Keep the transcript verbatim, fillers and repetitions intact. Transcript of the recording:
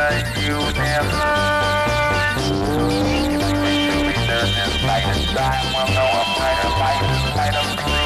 like you never mind. If you wish to return this light in time, well, no, I'm right, I'm right, I'm right, I'm through.